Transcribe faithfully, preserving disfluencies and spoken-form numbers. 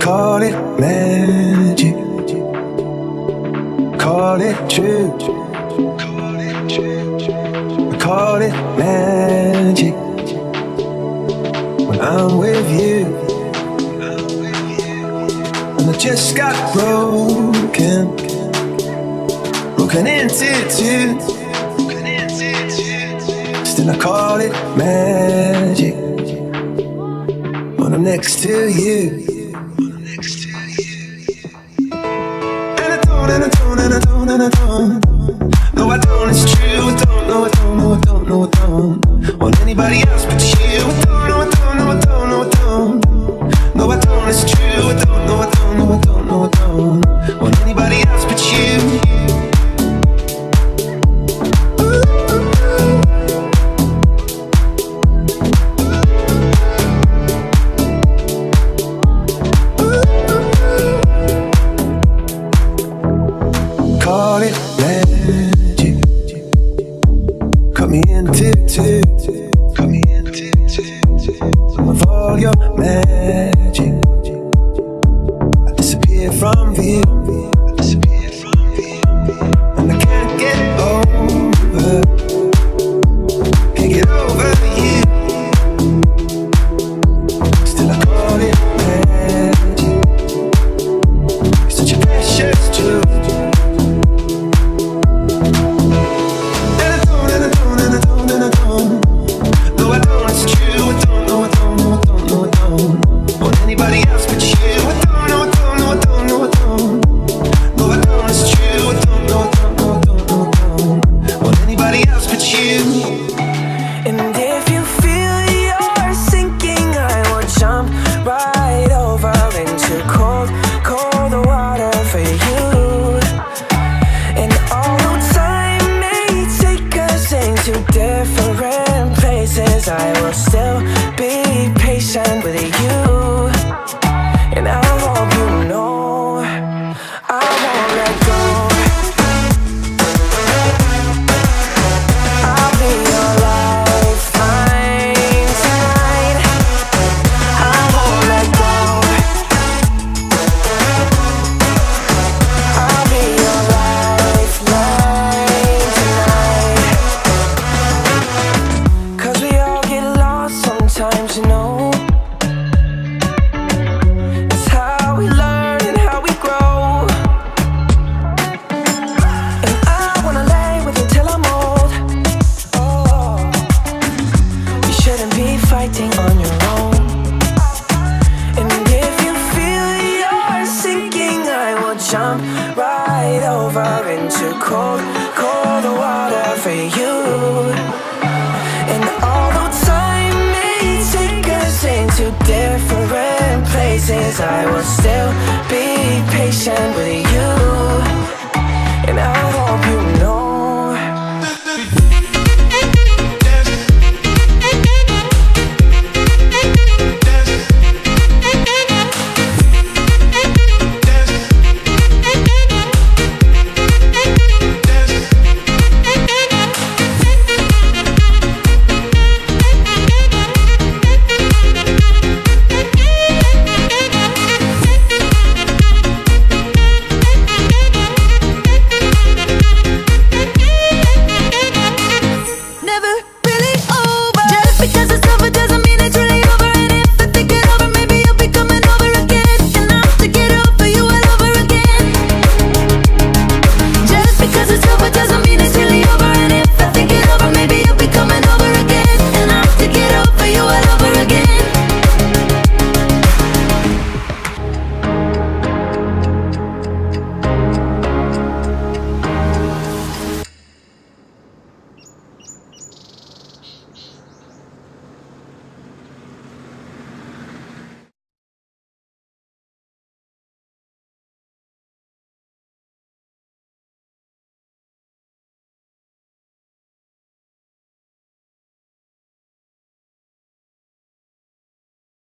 Call it magic, call it true, call it magic. When I'm with you, and I just got broken, broken into two. Still I call it magic when I'm next to you. And I don't, and I don't, and I don't, and I don't. No, I don't, it's true. I don't, no, I don't, no, I don't, no, I don't want anybody else but you. I don't, no, I don't, no, I don't, no, I don't. No, I don't, it's true. I don't, no, I don't, no, I don't, no, I don't want anybody else but you. Call it magic, cut me into two, cut me into two. Of all your magic, I disappear from view, I disappear from view, and I can't get over, can't get over you. Still I call it magic, it's such a precious truth. Different places, I will still be patient with you, and I hope you know I won't let go. I'll be your lifeline tonight. I won't let go. I'll be your lifeline tonight. Sometimes, you know, it's how we learn and how we grow. And I wanna lay with you till I'm old. Oh, you shouldn't be fighting on your own. And if you feel you're sinking, I will jump right over into cold, cold water for you. And although time into different places, I will still be patient with you.